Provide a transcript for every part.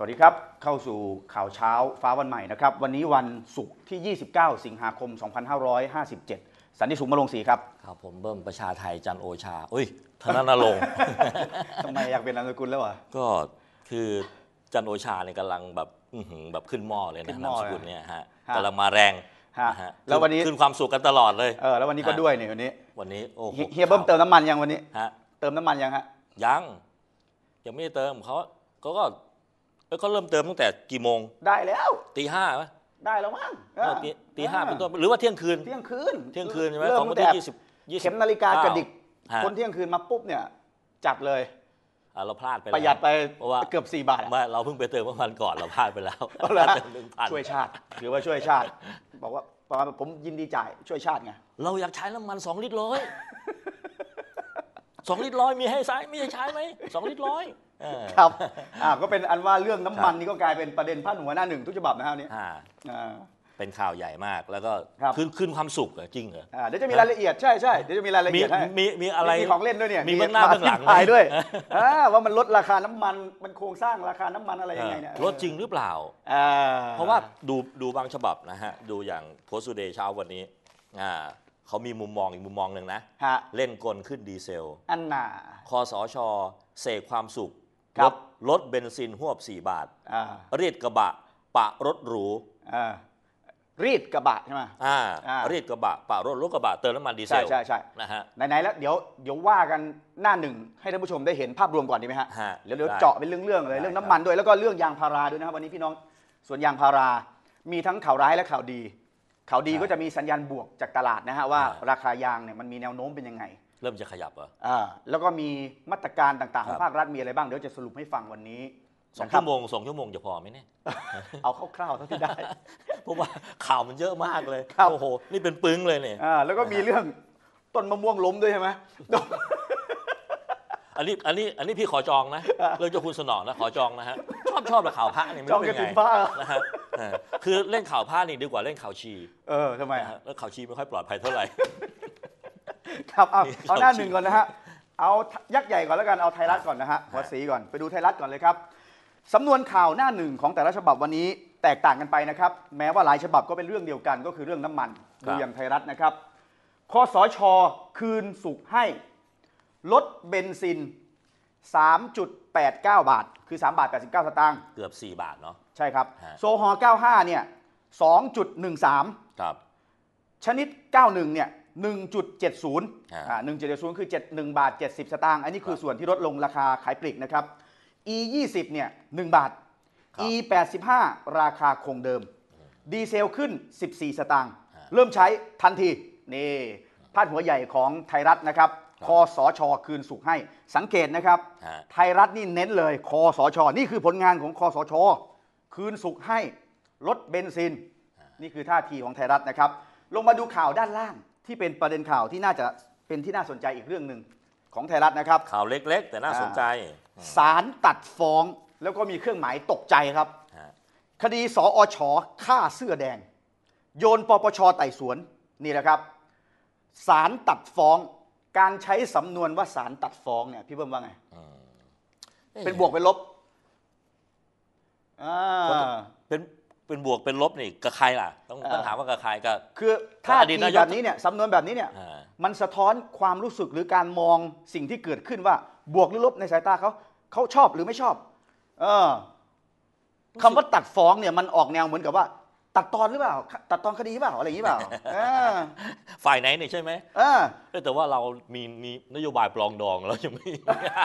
วัสดีครับเข้าสู่ข่าวเช้าฟ้าวันใหม่นะครับวันนี้วันศุกร์ที่ 29 สิงหาคม 2557 สันติสุขมะลงศรีครับครับผมเบิ้มประชาไทยจันโอชาอุ้ยธนาณรงค์ทำไมอยากเป็นนามสกุลแล้ววะก็คือจันโอชาเนี่ยกำลังแบบแบบขึ้นหม้อเลยนะนามสกุลเนี่ยฮะกำลังมาแรงฮะแล้ววันนี้ขึ้นความสุขกันตลอดเลยแล้ววันนี้ก็ด้วยเนี่ยวันนี้โอ้โหเฮียเบิ้มเติมน้ำมันยังวันนี้ฮะเติมน้ำมันยังฮะยังไม่ได้เติมเขาเริ่มเติมตั้งแต่กี่โมงได้แล้วตีห้าไหมได้แล้วมั้งตีห้าเป็นต้นหรือว่าเที่ยงคืนใช่ไหมของวันที่20 เข็มนาฬิกากระดิกคนเที่ยงคืนมาปุ๊บเนี่ยจัดเลยเราพลาดไปประหยัดไปเกือบ4 บาทไม่เราเพิ่งไปเติมเมื่อวันก่อนเราพลาดไปแล้วช่วยชาติถือว่าช่วยชาติบอกว่าผมยินดีจ่ายช่วยชาติไงเราอยากใช้น้ำมัน2 ลิตรร้อย2 ลิตรร้อยมีให้ใช้ไม่ใช้ไหม2 ลิตรร้อยครับก็เป็นอันว่าเรื่องน้ำมันนี่ก็กลายเป็นประเด็นพาดหัวหน้าหนึ่งทุกฉบับนะครับนี้เป็นข่าวใหญ่มากแล้วก็ขึ้นความสุขจริงเหรอเดี๋ยวจะมีรายละเอียดใช่เดี๋ยวจะมีรายละเอียดให้มีอะไรมีของเล่นด้วยเนี่ยมีเบื้องหน้าเบื้องหลังด้วยว่ามันลดราคาน้ำมันมันโครงสร้างราคาน้ำมันอะไรยังไงเนี่ยลดจริงหรือเปล่าเพราะว่าดูบางฉบับนะฮะดูอย่างโพสต์ทูเดย์เช้าวันนี้เขามีมุมมองอีกมุมมองหนึ่งนะเล่นกลขึ้นดีเซลอันน่ะคสช.เสกความสุขลดเบนซินหวบ4 บาทรีดกระบะปะรถหรูรีดกระบะใช่ไหมรีดกระบะปะรถกระบะเติมน้ำมันดีเซลใช่นะฮะไหนๆแล้วเดี๋ยวว่ากันหน้าหนึ่งให้ท่านผู้ชมได้เห็นภาพรวมก่อนดีไหมฮะเดี๋ยวเจาะเป็นเรื่องเลยเรื่องน้ำมันด้วยแล้วก็เรื่องยางพาราด้วยนะครับวันนี้พี่น้องส่วนยางพารามีทั้งข่าวร้ายและข่าวดีก็จะมีสัญญาณบวกจากตลาดนะฮะว่าราคายางเนี่ยมันมีแนวโน้มเป็นยังไงเริ่มจะขยับเหรอแล้วก็มีมาตรการต่างๆของภาครัฐมีอะไรบ้างเดี๋ยวจะสรุปให้ฟังวันนี้ 2 ชั่วโมงจะพอไหมเนี่ยเอาคร่าวๆเท่าที่ได้เพราะว่าข่าวมันเยอะมากเลยโอ้โหนี่เป็นปึ้งเลยเนี่ยแล้วก็มีเรื่องต้นมะม่วงล้มด้วยใช่ไหมอันนี้พี่ขอจองนะเรื่องเจ้าคุณสนอนะขอจองนะฮะชอบแต่ข่าวพระนี่ไม่รู้เป็นไงนะฮะคือเล่นข่าวพระนี่ดีกว่าเล่นข่าวชีทำไมแล้วข่าวชีไม่ค่อยปลอดภัยเท่าไหร่ครับเอาหน้าหนึ่งก่อนนะฮะเอายักษ์ใหญ่ก่อนแล้วกันเอาไทยรัฐก่อนนะฮะหัวสีก่อนไปดูไทยรัฐก่อนเลยครับสำนวนข่าวหน้าหนึ่งของแต่ละฉบับวันนี้แตกต่างกันไปนะครับแม้ว่าหลายฉบับก็เป็นเรื่องเดียวกันก็คือเรื่องน้ำมันดูอย่างไทยรัฐนะครับคสช.คืนสุขให้ลดเบนซิน 3.89 บาทคือ3 บาท 89 สตางค์เกือบ4 บาทเนาะใช่ครับโซฮอล์95เนี่ย 2.13 ครับชนิด91เนี่ย 1.70 1.70 คือ1 บาท 70 สตางค์อันนี้คือส่วนที่ลดลงราคาขายปลีกนะครับE 20เนี่ย1 บาท E 85ราคาคงเดิมดีเซลขึ้น14 สตางค์เริ่มใช้ทันทีนี่พาดหัวใหญ่ของไทยรัฐนะครับคสช.คืนสุขให้สังเกตนะครับไทยรัฐนี่เน้นเลยคสช.นี่คือผลงานของคสช.คืนสุขให้ลดเบนซินนี่คือท่าทีของไทยรัฐนะครับลงมาดูข่าวด้านล่างที่เป็นประเด็นข่าวที่น่าจะเป็นที่น่าสนใจอีกเรื่องหนึ่งของไทยรัฐนะครับข่าวเล็กๆแต่น่าสนใจศาลตัดฟ้องแล้วก็มีเครื่องหมายตกใจครับคดีสอช.ฆ่าเสื้อแดงโยนปปช.ไต่สวนนี่แหละครับศาลตัดฟ้องการใช้สำนวนว่าศาลตัดฟ้องเนี่ยพี่เบิ้มว่าไงเป็นบวกเป็นลบเป็นบวกเป็นลบนี่กับใครล่ะต้องถามว่ากับใครก็คือถ้าดีแบบนี้เนี่ยสำนวนแบบนี้เนี่ยมันสะท้อนความรู้สึกหรือการมองสิ่งที่เกิดขึ้นว่าบวกหรือลบในสายตาเขาชอบหรือไม่ชอบคำว่าตัดฟ้องเนี่ยมันออกแนวเหมือนกับว่าตัดตอนหรือเปล่าตัดตอนคดีเปล่าอะไรอย่างนี้เปล่าฝ่ายไหนเนี่ยใช่ไหมแต่ว่าเรามีนโยบายปลองดองแล้วยังไม่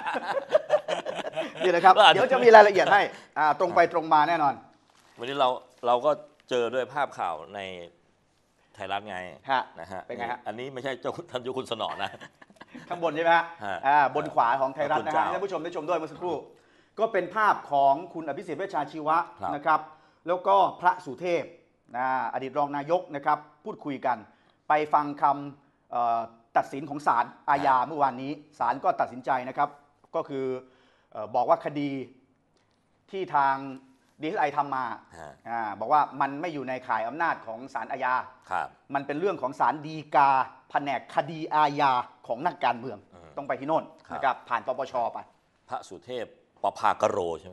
นี่นะครับเดี๋ยวจะมีรายละเอียดให้ตรงไปตรงมาแน่นอนวันนี้เราก็เจอด้วยภาพข่าวในไทยรัฐไงนะฮะเป็นไงฮะอันนี้ไม่ใช่ท่านเจ้าคุณสนอนะข้างบนใช่ไหมฮะบนขวาของไทยรัฐนะฮะท่านผู้ชมได้ชมด้วยเมื่อสักครู่ก็เป็นภาพของคุณอภิสิทธิ์เวชชาชีวะนะครับแล้วก็พระสุเทพอดีตรองนายกนะครับพูดคุยกันไปฟังคำตัดสินของศาลอาญาเมื่อวานนี้ศาลก็ตัดสินใจนะครับก็คือบอกว่าคดีที่ทางDSI ทำมาบอกว่ามันไม่อยู่ในข่ายอำนาจของศาลอาญามันเป็นเรื่องของศาลฎีกาแผนกคดีอาญาของนักการเมืองต้องไปที่โน่นนะครับผ่านปปช.ไปพระสุเทพปภากโรใช่ไหม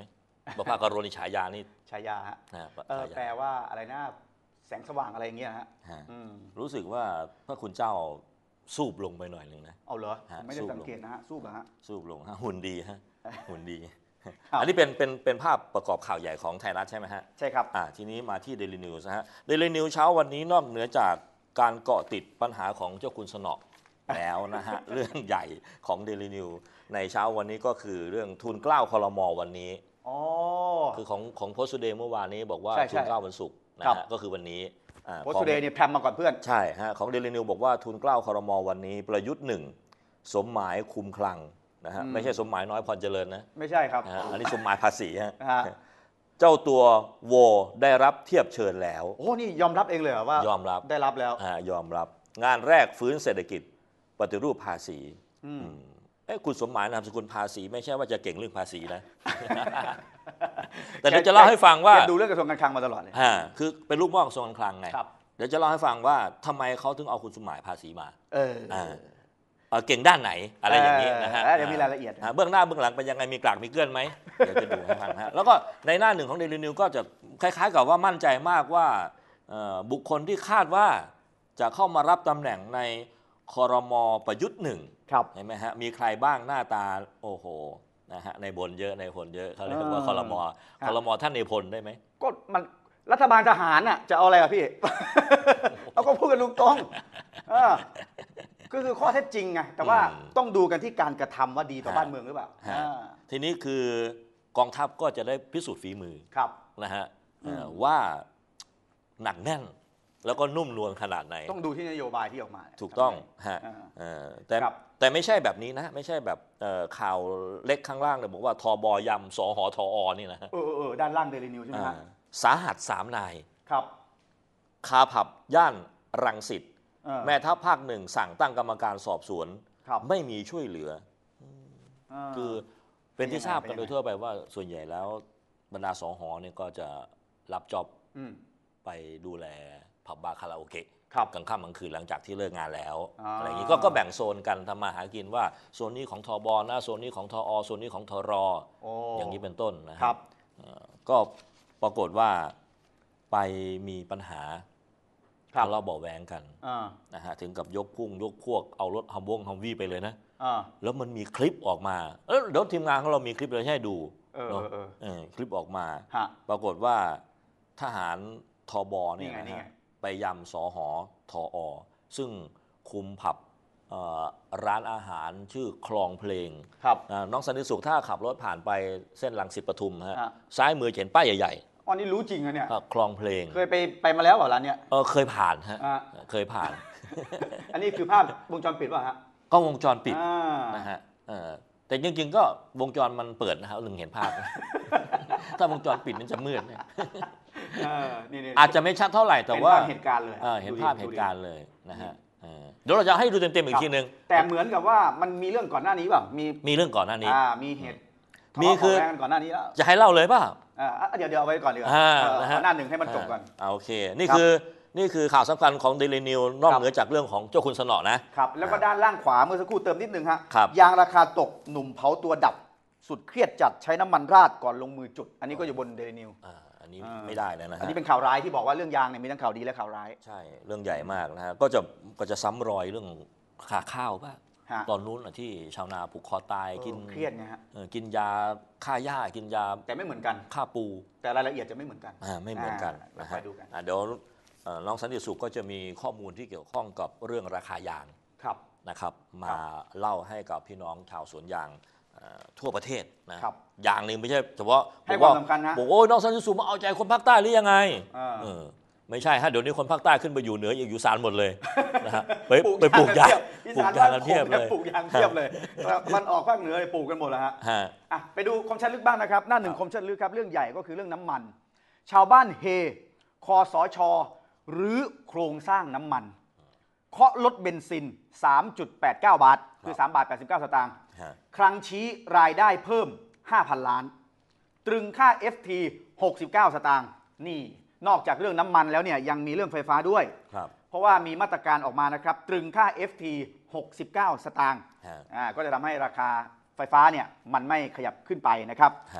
ประภาคารณีฉายานี่ฉายาฮะแปลว่าอะไรนะแสงสว่างอะไรอย่างเงี้ยฮะรู้สึกว่าพระคุณเจ้าสูบลงไปหน่อยหนึ่งนะเอาเหรอไม่ได้สังเกตนะฮะสูบฮะสูบลงฮะหุ่นดีฮะหุ่นดีอันนี้เป็นภาพประกอบข่าวใหญ่ของไทยรัฐใช่ไหมฮะใช่ครับทีนี้มาที่ Daily News นะฮะ Daily News เช้าวันนี้นอกเหนือจากการเกาะติดปัญหาของเจ้าคุณสนอแล้วนะฮะ เรื่องใหญ่ของ Daily News ในเช้าวันนี้ก็คือเรื่องทูลเกล้าครม.วันนี้คือของโพสต์เดย์เมื่อวานนี้บอกว่าทูลเกล้าวันศุกร์นะฮะก็คือวันนี้โพสต์เดย์เนี่ยแพรมมาก่อนเพื่อนใช่ฮะของ Daily News บอกว่าทูลเกล้าครม.วันนี้ประยุทธ์1สมหมายคุมคลังนะฮะไม่ใช่สมหมายน้อยพรเจริญนะไม่ใช่ครับอันนี้สมหมายภาษีฮะเจ้าตัวโวได้รับเทียบเชิญแล้วโอ้นี่ยอมรับเองเลยเหรอว่ายอมรับได้รับแล้วยอมรับงานแรกฟื้นเศรษฐกิจปฏิรูปภาษีคุณสมหมายนามสกุลภาษีไม่ใช่ว่าจะเก่งเรื่องภาษีนะแต่เดี๋ยวจะเล่าให้ฟังว่าดูเรื่องกระทรวงการคลังมาตลอดเลยคือเป็นลูกม่อกระทรวงการคลังไงเดี๋ยวจะเล่าให้ฟังว่าทำไมเขาถึงเอาคุณสมหมายภาษีมาเก่งด้านไหนอะไรอย่างนี้นะฮะเดี๋ยวมีรายละเอียดเบื้องหน้าเบื้องหลังเป็นยังไงมีกลากมีเกลื่อนไหมเดี๋ยวจะดูให้ฟังฮะแล้วก็ในหน้าหนึ่งของ Daily News ก็จะคล้ายๆกับว่ามั่นใจมากว่าบุคคลที่คาดว่าจะเข้ามารับตำแหน่งในครม.ประยุทธ์1เห็นไหมฮะมีใครบ้างหน้าตาโอ้โหนะฮะในพลเยอะเขาเรียกว่าครม.ท่านในพลได้ไหมก็มันรัฐบาลทหารน่ะจะเอาอะไรอ่ะพี่เราก็พูดกันตรงๆคือข้อเท็จจริงไงแต่ว่าต้องดูกันที่การกระทำว่าดีต่อบ้านเมืองหรือเปล่าทีนี้คือกองทัพก็จะได้พิสูจน์ฝีมือนะฮะว่าหนักแน่นแล้วก็นุ่มนวลขนาดไหนต้องดูที่นโยบายที่ออกมาถูกต้องฮะแต่ไม่ใช่แบบนี้นะไม่ใช่แบบข่าวเล็กข้างล่างเลยบอกว่าทบยำสหทอนี่นะฮะด้านล่างเดลินิวใช่ไหมฮะสาหัส3 นายครับคาผับย่านรังสิตแม่ทัพภาค1สั่งตั้งกรรมการสอบสวนไม่มีช่วยเหลือคือเป็นที่ทราบกันโดยทั่วไปว่าส่วนใหญ่แล้วบรรดาสหเนี่ยก็จะรับจ็อบไปดูแลผับบาร์คาราโอเกะกลางค่ำกลางคืนหลังจากที่เลิกงานแล้วอะไรอย่างนี้ก็แบ่งโซนกันทำมาหากินว่าโซนนี้ของทบนะโซนนี้ของทอโซนนี้ของทรอย่างนี้เป็นต้นนะครับก็ปรากฏว่าไปมีปัญหาทะเลาะเบาะแว้งกันนะฮะถึงกับยกพวกเอารถฮัมวี่ไปเลยนะแล้วมันมีคลิปออกมาเดี๋ยวทีมงานของเรามีคลิปเลยให้ดูคลิปออกมาปรากฏว่าทหารทบเนี่ยนะฮะไปยำสหทอซึ่งคุมผับร้านอาหารชื่อคลองเพลงน้องสันติสุขถ้าขับรถผ่านไปเส้นรังสิตปทุมฮะซ้ายมือเห็นป้ายใหญ่ๆอ๋อนี่รู้จริงอะเนี่ยคลองเพลงเคยไปมาแล้วเหรอร้านเนี้ยเคยผ่านฮะเคยผ่านอันนี้คือภาพวงจรปิดป่ะฮะก็วงจรปิดนะฮะแต่จริงๆก็วงจรมันเปิดนะครับเห็นภาพถ้าวงจรปิดมันจะมืดเนี่ยอาจจะไม่ชัดเท่าไหร่แต่ว่าเห็นภาพเหตุการณ์เลยเห็นภาพเหตุการณ์เลยนะฮะเดี๋ยวเราจะให้ดูเต็มๆอีกทีนึงแต่เหมือนกับว่ามันมีเรื่องก่อนหน้านี้ป่ะมีเรื่องก่อนหน้านี้มีเหตุมีคือก่อนหน้านี้แล้วจะให้เล่าเลยป่ะเดี๋ยวเอาไว้ก่อนดีกว่าหน้าหนึ่งให้มันจบก่อนโอเคนี่คือข่าวสำคัญของ Daily News นอกเหนือจากเรื่องของเจ้าคุณสนอนะครับแล้วก็ด้านล่างขวาเมื่อสักครู่เติมนิดนึงฮะยางราคาตกหนุ่มเผาตัวดับสุดเครียดจัดใช้น้ำมันราดก่อนลงมือจุดอันนี้ก็อยู่บน Daily News อันนี้ไม่ได้แล้วนะฮะอันนี้เป็นข่าวร้ายที่บอกว่าเรื่องยางเนี่ยมีทั้งข่าวดีและข่าวร้ายใช่เรื่องใหญ่มากนะฮะก็จะซ้ำรอยเรื่องขาข้าวป่ะตอนนู้นที่ชาวนาผูกคอตายกินเครียดไงฮะกินยาฆ่าหญ้ากินยาแต่ไม่เหมือนกันฆ่าปูแต่รายละเอียดจะไม่เหมือนกันไม่เหมือนกันนะฮะเดี๋ยวน้องสันติสุขก็จะมีข้อมูลที่เกี่ยวข้องกับเรื่องราคายางนะครับมาเล่าให้กับพี่น้องชาวสวนยางทั่วประเทศนะอย่างนึงไม่ใช่เฉพาะให้ความสำคัญนะบอกโอ้ยน้องสันติสุขมาเอาใจคนภาคใต้หรือยังไงไม่ใช่ฮะเดี๋ยวนี้คนภาคใต้ขึ้นไปอยู่เหนืออยู่อีสานหมดเลยนะฮะไปปลูกยางกันเพียบเลยปลูกยางเพียบเลยมันออกภาคเหนือปลูกกันหมดแล้วฮะไปดูคมชัดลึกบ้างนะครับหน้าหนึ่งคมชัดลึกครับเรื่องใหญ่ก็คือเรื่องน้ำมันชาวบ้านเฮคสช.หรือโครงสร้างน้ำมันเคาะลดเบนซิน 3.89 บาทคือ3 บาท 89 สตางค์ครั้งชี้รายได้เพิ่ม 5,000 ล้านตรึงค่า FT 69 สตางค์นี่นอกจากเรื่องน้ำมันแล้วเนี่ยยังมีเรื่องไฟฟ้าด้วยเพราะว่ามีมาตรการออกมานะครับตรึงค่า FT 69 สตางค์ก็จะทำให้ราคาไฟฟ้าเนี่ยมันไม่ขยับขึ้นไปนะครับ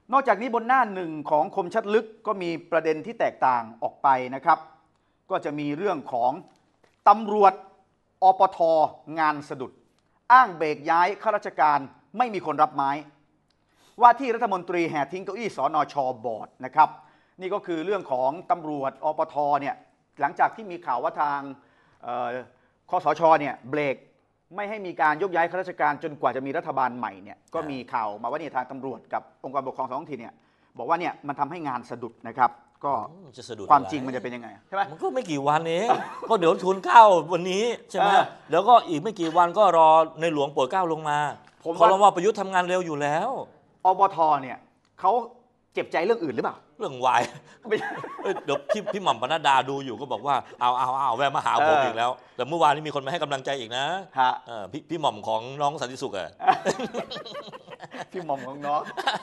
นอกจากนี้บนหน้าหนึ่งของคมชัดลึกก็มีประเด็นที่แตกต่างออกไปนะครับ ก็จะมีเรื่องของตำรวจอปทงานสะดุดอ้างเบรกย้ายข้าราชการไม่มีคนรับไม้ ว่าที่รัฐมนตรีแห่ทิ้งเก้าอี้สนช.บอร์ดนะครับนี่ก็คือเรื่องของตำรวจอปทเนี่ยหลังจากที่มีข่าวว่าทางคสช.เนี่ยเบรกไม่ให้มีการยกย้ายข้าราชการจนกว่าจะมีรัฐบาลใหม่เนี่ยก็มีข่าวมาว่าเนี่ยทางตำรวจกับองค์กรปกครองท้องถิ่นเนี่ยบอกว่าเนี่ยมันทำให้งานสะดุดนะครับก็จะสะดุดความจริงมันจะเป็นยังไงใช่ไหมมันก็ไม่กี่วันเอง ก็เดี๋ยวทุนเกล้าวันนี้ใช่ไหมแล้วก็อีกไม่กี่วันก็รอในหลวงโปรดเกล้าลงมาครม.ประยุทธ์ทำงานเร็วอยู่แล้วอบทเนี่ยเขาเจ็บใจเรื่องอื่นหรือเปล่าเรื่องวายเดี๋ยวพี่หม่อมปนัดดาดูอยู่ก็บอกว่าเอาแวะมาหาผมอีกแล้วแต่เมื่อวานนี้มีคนมาให้กำลังใจอีกนะพี่หม่อมของน้องสันติสุขพี่หม่อมของน้อง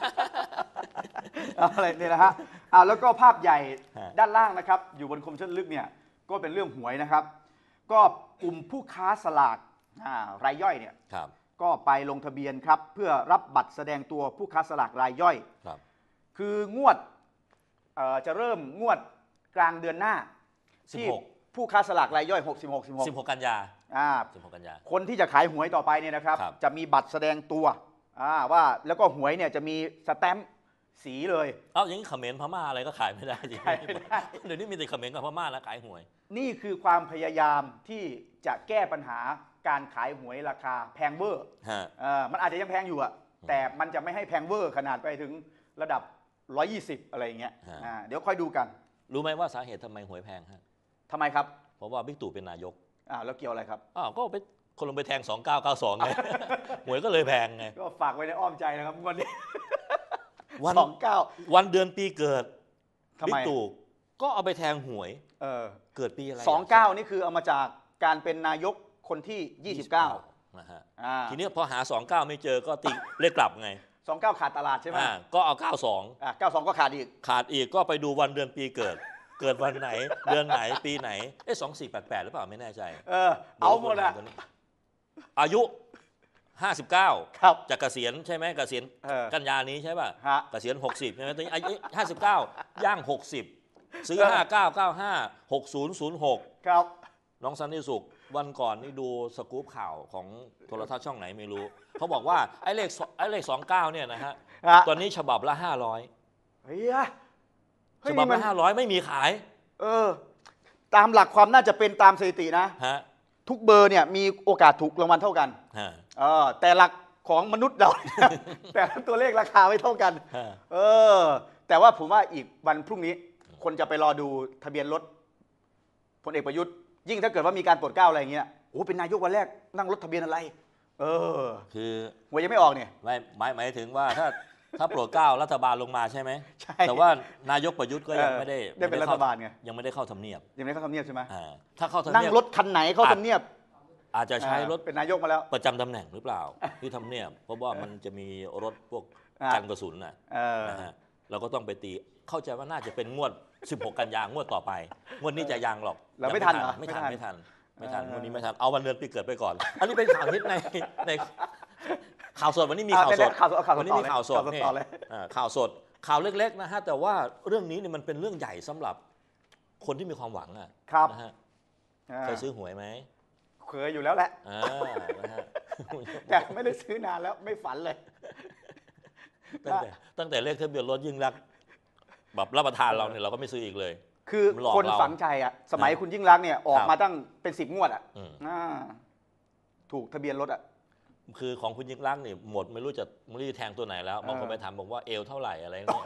อะไรเนี่ยนะฮะแล้วก็ภาพใหญ่ด้านล่างนะครับอยู่บนคมชัดลึกเนี่ยก็เป็นเรื่องหวยนะครับก็กลุ่มผู้ค้าสลากรายย่อยเนี่ยก็ไปลงทะเบียนครับเพื่อรับบัตรแสดงตัวผู้ค้าสลากรายย่อยคืองวดจะเริ่มงวดกลางเดือนหน้าที่ผู้ค้าสลากรายย่อย16 กันยา16 กันยาคนที่จะขายหวยต่อไปเนี่ยนะครับจะมีบัตรแสดงตัวว่าแล้วก็หวยเนี่ยจะมีสแตมป์สีเลยอย่างนี้เขมรพม่าอะไรก็ขายไม่ได้จริงเดี๋ยวนี้มีแต่เขมรกับพม่าแล้วขายหวยนี่คือความพยายามที่จะแก้ปัญหาการขายหวยราคาแพงเวอร์มันอาจจะยังแพงอยู่แต่มันจะไม่ให้แพงเวอร์ขนาดไปถึงระดับ120อะไรอย่างเงี้ยเดี๋ยวค่อยดูกันรู้ไหมว่าสาเหตุทำไมหวยแพงฮะทำไมครับเพราะว่าบิ๊กตู่เป็นนายกแล้วเกี่ยวอะไรครับก็ไปคนลงไปแทง2992ไงหวยก็เลยแพงไงก็ฝากไว้ในอ้อมใจนะครับวันนี้ 29วันเดือนปีเกิดบิ๊กตู่ก็เอาไปแทงหวยเกิดปีอะไร 29นี่คือเอามาจากการเป็นนายกคนที่29 นะฮะทีนี้พอหา29ไม่เจอก็ตีเลขกลับไง 29ขาดตลาดใช่ไหมก็เอา92 ก็ขาดอีกก็ไปดูวันเดือนปีเกิดวันไหนเดือนไหนปีไหน2488หรือเปล่าไม่แน่ใจเอาหมดอายุ59 ครับจะเกษียณใช่ไหมเกษียณกันยานี้ใช่ป่ะเกษียณ60ใช่ไหมตอนนี้อายุ59ย่าง60ซื้อ5995 6006 ครับน้องสันติสุขวันก่อนนี่ดูสกู๊ปข่าวของโทรทัศน์ช่องไหนไม่รู้เขาบอกว่าไอ้เลข29เนี่ยนะฮะตอนนี้ฉบับละ500ฉบับละ500ไม่มีขายตามหลักความน่าจะเป็นตามสถิตินะทุกเบอร์เนี่ยมีโอกาสถูกรางวัลเท่ากันแต่หลักของมนุษย์เราแต่ตัวเลขราคาไม่เท่ากันแต่ว่าผมว่าอีกวันพรุ่งนี้คนจะไปรอดูทะเบียนรถพลเอกประยุทธ์ยิ่งถ้าเกิดว่ามีการโปรดเกล้าอะไรอย่างเงี้ยเป็นนายกวันแรกนั่งรถทะเบียนอะไรคือหวยยังไม่ออกเนี่ยหมายถึงว่าถ้าโปรดเกล้ารัฐบาลลงมาใช่ไหมใช่แต่ว่านายกประยุทธ์ก็ยังไม่ได้เป็นรัฐบาลไงยังไม่ได้เข้าทำเนียบใช่ไหมถ้าเข้าทำเนียบนั่งรถคันไหนเข้าทำเนียบอาจจะใช้รถเป็นนายกมาแล้วประจำตำแหน่งหรือเปล่าที่ทำเนียบเพราะว่ามันจะมีรถพวกกันกระสุนนะฮะเราก็ต้องไปตีเข้าใจว่าน่าจะเป็นงวด16 กันยางวดต่อไปงวดนี้จะยังหรอกเราไม่ทันไม่ทันงวดนี้ไม่ทันเอาวันเดือนปีเกิดไปก่อนอันนี้เป็นข่าวฮิตในข่าวสดวันนี้มีข่าวสดวันนี้มีข่าวสดนี่ข่าวสดข่าวเล็กๆนะฮะแต่ว่าเรื่องนี้เนี่ยมันเป็นเรื่องใหญ่สำหรับคนที่มีความหวังนะฮะเคยซื้อหวยไหมเคยอยู่แล้วแหละแต่ไม่ได้ซื้อนานแล้วไม่ฝันเลยตั้งแต่เลขทะเบียนรถยิ่งรักแบบรับประทานเราเนี่ยเราก็ไม่ซื้ออีกเลยคือคนฝังใจสมัยคุณยิ่งรักเนี่ยออกมาตั้งเป็น10 งวดถูกทะเบียนรถคือของคุณยิ่งรักนี่หมดไม่รู้จะแทงตัวไหนแล้วบางคนไปถามบอกว่าเอวเท่าไหร่อะไรเนี่ย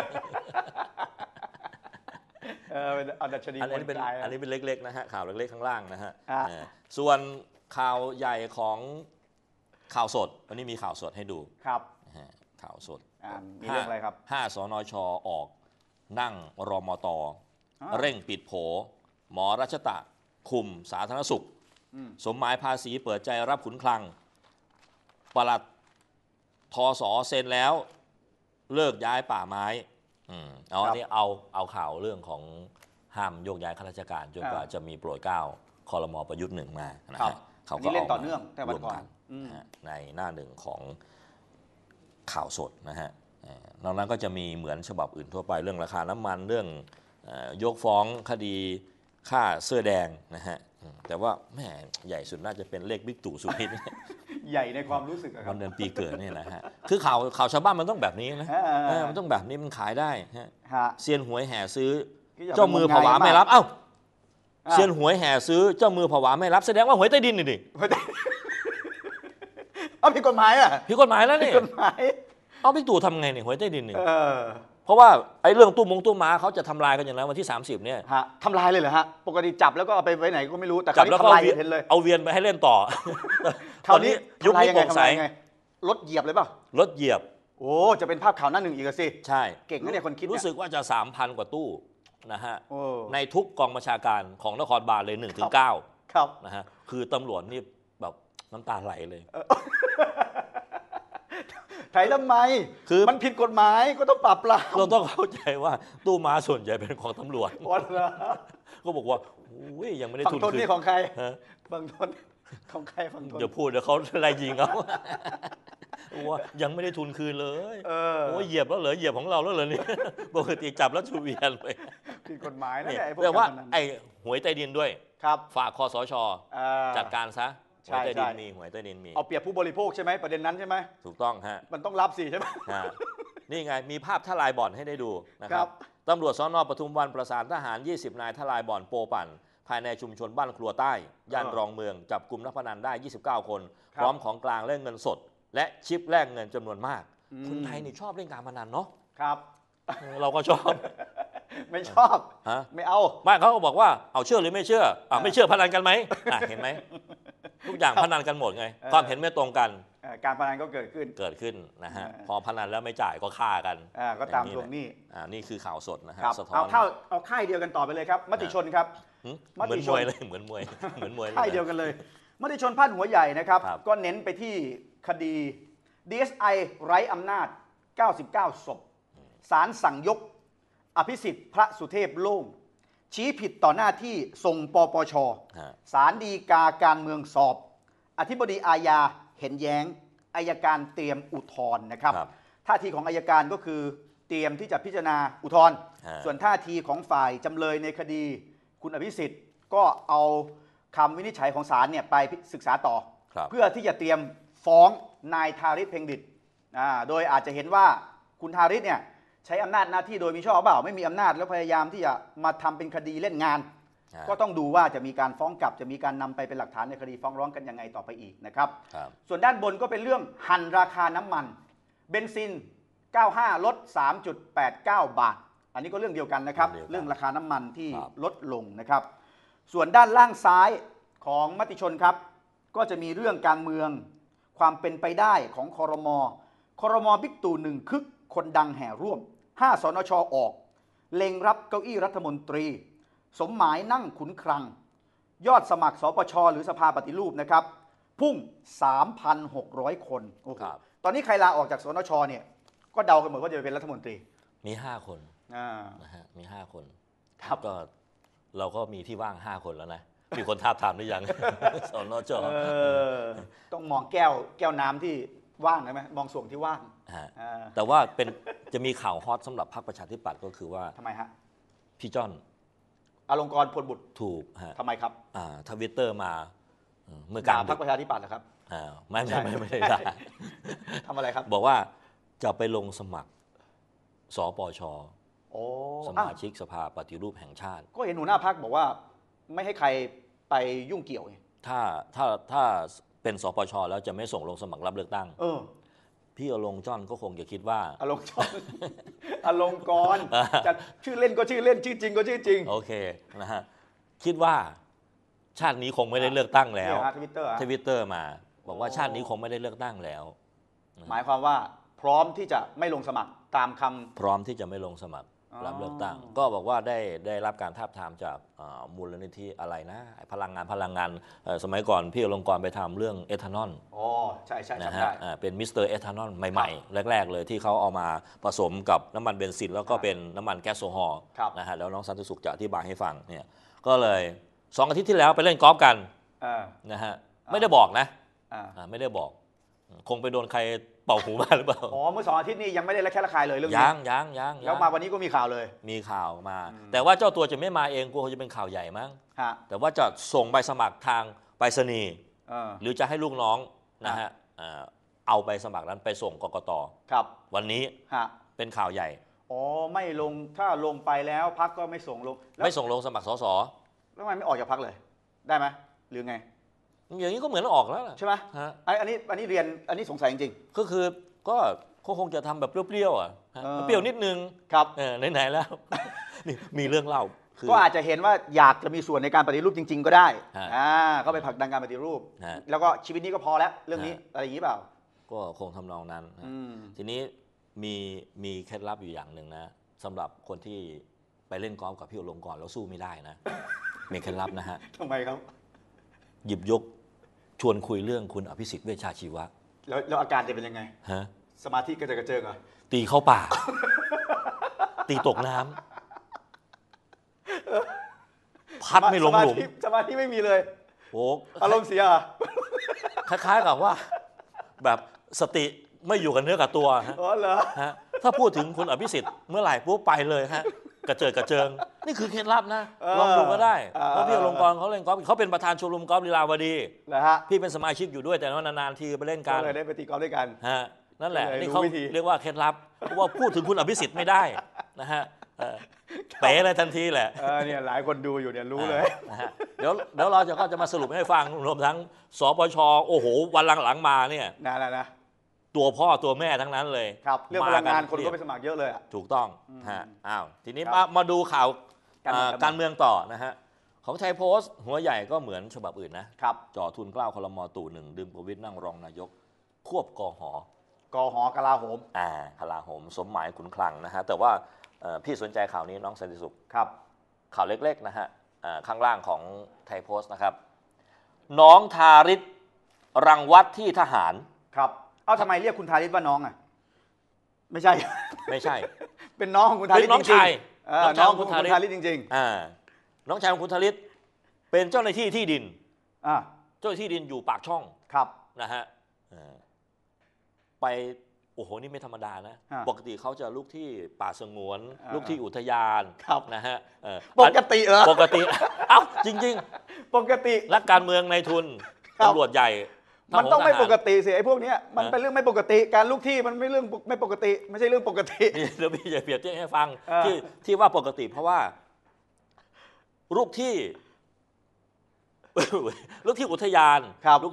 อันนี้เป็นเล็กๆนะฮะข่าวเล็กๆข้างล่างนะฮะส่วนข่าวใหญ่ของข่าวสดวันนี้มีข่าวสดให้ดูครับข่าวสดมีเรื่องอะไรครับ 5 สนช.ออกนั่งรมต.เร่งปิดโผหมอรัชตะคุมสาธารณสุขสมหมายภาษีเปิดใจรับขุนคลังปลัดทส.เซ็นแล้วเลิกย้ายป่าไม้อันนี้เอาข่าวเรื่องของห้ามโยกย้ายข้าราชการจนกว่าจะมีโปรดเกล้าครม.ประยุทธ์1มานะฮะเขาก็เล่นต่อเนื่องแต่วันก่อนในหน้าหนึ่งของข่าวสดนะฮะนอกนั้นก็จะมีเหมือนฉบับอื่นทั่วไปเรื่องราคาน้ำมันเรื่องยกฟ้องคดีฆ่าเสื้อแดงนะฮะแต่ว่าแม่ใหญ่สุดน่าจะเป็นเลขบิ๊กตู่สุพิษใหญ่ในความรู้สึกครัวับนเดือนปีเกิดนี่นะฮะคือข่าวชาวบ้านมันต้องแบบนี้นะมันต้องแบบนี้มันขายได้ฮะเซียนหวยแห่ซื้อเจ้ามือผวาไม่รับเอ้าเซียนหวยแห่ซื้อเจ้ามือผวาไม่รับแสดงว่าหวยใต้ดินนี่ดิเอาผิดกฎหมายอ่ะผิดกฎหมายแล้วนี่ผิดกฎหมายเอาบิ๊กตู่ทำไงเนี่ยหวยใต้ดินนี่เพราะว่าไอ้เรื่องตู้ม้าเขาจะทำลายกันอย่างไรวันที่30เนี่ยทำลายเลยเหรอฮะปกติจับแล้วก็เอาไปไว้ไหนก็ไม่รู้แต่คจัราวบนี้แล้วก็ทำลายเห็นเลยเอาเวียนไปให้เล่นต่อคราวนี้ยุคนี้โปร่งใสรถเหยียบเลยเปล่ารถเหยียบโอ้จะเป็นภาพข่าวหน้าหนึ่งอีกสิใช่เก่งนะเนี่ยคนคิดรู้สึกว่าจะ 3,000 กว่าตู้นะฮะโอ้ในทุกกองบัญชาการของนครบาลเลย1 ถึง 9 ครับนะฮะคือตำรวจนี่แบบน้ำตาไหลเลยไถทำไมคือมันผิดกฎหมายก็ต้องปราบปรามเราต้องเข้าใจว่าตู้ม้าส่วนใหญ่เป็นของตำรวจ ก็บอกว่ายังไม่ได้ทุนคืนฝั่งทนนี่ของใครฝั่งทนของใครฝั่งทนอย่าพูดเดี๋ยวเขาไล่ยิงเขาว่ายังไม่ได้ทุนคืนเลยโอ้ยเหยียบแล้วเหรอเหยียบของเราแล้วเหรอเนี่ยปกติจับแล้วชูเวียนเลยผิดกฎหมายนะเนี่ยแต่ว่าไอ้หวยใต้ดินด้วยครับฝากคสช.จัดการซะหวยใต้ดินมีหวยใต้ดินมีเอาเปรียบผู้บริโภคใช่ไหมประเด็นนั้นใช่ไหมถูกต้องฮะมันต้องรับสิใช่ไหมนี่ไงมีภาพทลายบ่อนให้ได้ดูนะครับตำรวจสน.ปทุมวันประสานทหาร20 นายทลายบ่อนโปปั่นภายในชุมชนบ้านครัวใต้ย่านรองเมืองจับกลุ่มนักพนันได้29 คนพร้อมของกลางและเงินสดและชิปแลกเงินจำนวนมากคนไทยนี่ชอบเล่นการพนันเนาะครับเราก็ชอบไม่ชอบไม่เอาไม่เขาก็บอกว่าเอาเชื่อหรือไม่เชื่อไม่เชื่อพนันกันไหมเห็นไหมทุกอย่างพนันกันหมดไงความเห็นไม่ตรงกันการพนันก็เกิดขึ้นนะฮะพอพนันแล้วไม่จ่ายก็ฆ่ากันก็ตามทวงหนี้นี่คือข่าวสดนะฮะสะท้อนเอาค่ายเดียวกันต่อไปเลยครับมติชนครับเหมือนมวยเลยเหมือนมวยค่ายเดียวกันเลยมติชนพาดหัวใหญ่นะครับก็เน้นไปที่คดี DSI ไร้อำนาจ99ศพศาลสั่งยกอภิสิทธิ์พระสุเทพโล่งชี้ผิดต่อหน้าที่ส่งปปชศาลฎีกาการเมืองสอบอธิบดีอาญาเห็นแย้งอัยการเตรียมอุทธรณ์นะครับท่าทีของอัยการก็คือเตรียมที่จะพิจารณาอุทธรณ์ส่วนท่าทีของฝ่ายจำเลยในคดีคุณอภิสิทธิ์ก็เอาคำวินิจฉัยของศาลเนี่ยไปศึกษาต่อเพื่อที่จะเตรียมฟ้องนายธาริศเพ็งดิษฐ์โดยอาจจะเห็นว่าคุณธาริศเนี่ยใช้อำนาจหน้าที่โดยมิชอบเปล่าไม่มีอำนาจแล้วพยายามที่จะมาทำเป็นคดีเล่นงานก็ต้องดูว่าจะมีการฟ้องกลับจะมีการนำไปเป็นหลักฐานในคดีฟ้องร้องกันยังไงต่อไปอีกนะครับส่วนด้านบนก็เป็นเรื่องหั่นราคาน้ำมันเบนซิน95ลด 3.89 บาทอันนี้ก็เรื่องเดียวกันนะครับเรื่องราคาน้ำมันที่ลดลงนะครับส่วนด้านล่างซ้ายของมติชนครับก็จะมีเรื่องการเมืองความเป็นไปได้ของครม.บิ๊กตู่1คึกคนดังแห่ร่วม5 สนช.ออกเล็งรับเก้าอี้รัฐมนตรีสมหมายนั่งขุนคลังยอดสมัครสปช.หรือสภาปฏิรูปนะครับพุ่ง 3,600 คนตอนนี้ใครลาออกจากสนช.เนี่ยก็เดากันหมดว่าจะเป็นรัฐมนตรีมี5 คนนะฮะมี5 คนก็เราก็มีที่ว่าง5 คนแล้วนะมีคนทาบทามหรือยังสนช. ต้องมองแก้วน้ำที่ว่างใช่ไหมมองส่วนที่ว่างแต่ว่าจะมีข่าวฮอตสำหรับพรรคประชาธิปัตย์ก็คือว่าทำไมฮะพี่จ้อนอลงกรณ์พลบุตรถูกฮะทำไมครับทวิตเตอร์มาเมื่อการพรรคประชาธิปัตย์เหรอครับไม่ได้ด่าทำอะไรครับบอกว่าจะไปลงสมัครสปช.สมาชิกสภาปฏิรูปแห่งชาติก็เห็นหัวหน้าพรรคบอกว่าไม่ให้ใครไปยุ่งเกี่ยวไงถ้าเป็นสปช.แล้วจะไม่ส่งลงสมัครรับเลือกตั้งพี่อลงจ้อนก็คงจะคิดว่าอลงจ้อนอลงกรณ์จะชื่อเล่นก็ชื่อเล่นชื่อจริงก็ชื่อจริงโอเคนะฮะคิดว่าชาตินี้คงไม่ได้เลือกตั้งแล้วทวิตเตอร์มาบอกว่าชาตินี้คงไม่ได้เลือกตั้งแล้วหมายความว่าพร้อมที่จะไม่ลงสมัครตามคำพร้อมที่จะไม่ลงสมัครรับเลือกตั้งก็บอกว่าได้รับการทาบทามจากมูลนิธิอะไรนะพลังงานสมัยก่อนพี่อลงกรณ์ไปทำเรื่องเอทานอลใช่นะฮะเป็นมิสเตอร์เอทานอลใหม่ๆแรกๆเลยที่เขาเอามาผสมกับน้ำมันเบนซินแล้วก็เป็นน้ำมันแก๊สโซฮอล์นะฮะแล้วน้องสันติสุขจะอธิบายให้ฟังเนี่ยก็เลย2 อาทิตย์ที่แล้วไปเล่นกอล์ฟกันนะฮะไม่ได้บอกนะไม่ได้บอกคงไปโดนใครเป่าหูมาหรือเปล่าอ๋อเมื่อ2 อาทิตย์นี้ยังไม่ได้ระแคะระคายเลยเรื่องนี้ยังแล้วมาวันนี้ก็มีข่าวเลยมีข่าวมาแต่ว่าเจ้าตัวจะไม่มาเองกลัวจะเป็นข่าวใหญ่มั้งแต่ว่าจะส่งใบสมัครทางไปรษณีย์หรือจะให้ลูกน้องนะฮะเอาใบสมัครนั้นไปส่งกกต. ครับวันนี้เป็นข่าวใหญ่อ๋อไม่ลงถ้าลงไปแล้วพรรคก็ไม่ส่งลงไม่ส่งลงสมัครสสแล้วทำไมไม่ออกจากพรรคเลยได้ไหมหรือไงอย่างนี้ก็เหมือนออกแล้วใช่ไหมอันนี้เรียนอันนี้สงสัยจริงๆก็คือก็คงจะทำแบบเปรี้ยวๆอ่ะเปรี้ยวนิดนึงครับไหนๆแล้วนี่มีเรื่องเล่าก็อาจจะเห็นว่าอยากจะมีส่วนในการปฏิรูปจริงๆก็ได้ก็ไปผลักดันการปฏิรูปแล้วก็ชีวิตนี้ก็พอแล้วเรื่องนี้อะไรอย่างนี้เปล่าก็คงทำนองนั้นทีนี้มีเคล็ดลับอยู่อย่างหนึ่งนะสำหรับคนที่ไปเล่นกอล์ฟกับพี่อลงกรณ์แล้วสู้ไม่ได้นะมีเคล็ดลับนะฮะทำไมครับหยิบยกชวนคุยเรื่องคุณอภิสิทธิ์เวชชาชีวะแล้วอาการจะเป็นยังไงฮะสมาธิกระเจิงเหรอตีเข้าป่าตีตกน้ำพัดไม่ลงหลุมสมาธิไม่มีเลยโอ้อารมณ์เสียคล้ายๆกับว่าแบบสติไม่อยู่กับเนื้อกับตัวฮะอ๋อเหรอฮะถ้าพูดถึงคุณอภิสิทธิ์เมื่อไหร่ปุ๊บไปเลยฮะกระเจิงนี่คือเคล็ดลับนะลองดูก็ได้เพราะพี่อลงกรณ์เขาเล่นกอล์ฟเขาเป็นประธานชมรมกอล์ฟลีลาวดีนะฮะพี่เป็นสมาชิกอยู่ด้วยแต่ว่านานๆทีไปเล่นกันเลยได้ไปตีกอล์ฟด้วยกันฮะนั่นแหละนี่เขาเรียกว่าเคล็ดลับเพราะว่าพูดถึงคุณอภิสิทธิ์ไม่ได้นะฮะเป๋เลยทันทีแหละเนี่ยหลายคนดูอยู่เนี่ยรู้เลยนะฮะเดี๋ยวเราจะมาสรุปให้ฟังรวมทั้งสปช.โอ้โหวันหลังๆมาเนี่ยนะตัวพ่อตัวแม่ทั้งนั้นเลยครับเรื่องพลังงานคนก็ไปสมัครเยอะเลยถูกต้องฮะทีนี้มาดูข่าวการเมืองต่อนะฮะของไทยโพสต์หัวใหญ่ก็เหมือนฉบับอื่นนะครับจ่อทุนเกล้าคลม.ตู่หนึ่งดึงประวิตรนั่งรองนายกควบกห. กลาโหมกลาโหมสมหมายขุนคลังนะฮะแต่ว่าพี่สนใจข่าวนี้น้องสันติสุขครับข่าวเล็กๆนะฮะข้างล่างของไทยโพสต์นะครับน้องทาริศรังวัดที่ทหารครับทำไมเรียกคุณทาริศว่าน้องอ่ะไม่ใช่เป็นน้องของคุณทาริศน้องชายน้องของคุณทาริศจริงๆน้องชายของคุณทาริศเป็นเจ้าหน้าที่ที่ดินเจ้าหน้าที่ดินอยู่ปากช่องครับนะฮะไปโอ้โหนี่ไม่ธรรมดานะปกติเขาจะลูกที่ป่าสงวนลูกที่อุทยานนะฮะปกติปกติจริงๆปกตินักการเมืองในทุนตำรวจใหญ่มันต้องไม่ปกติสิไอ้พวกนี้มันเป็นเรื่องไม่ปกติการลูกที่มันไม่เรื่องไม่ปกติไม่ใช่เรื่องปกติเดี๋ยวพี่จะเปรียบเทียบให้ฟังที่ว่าปกติเพราะว่าลูกที่อุทยานลูก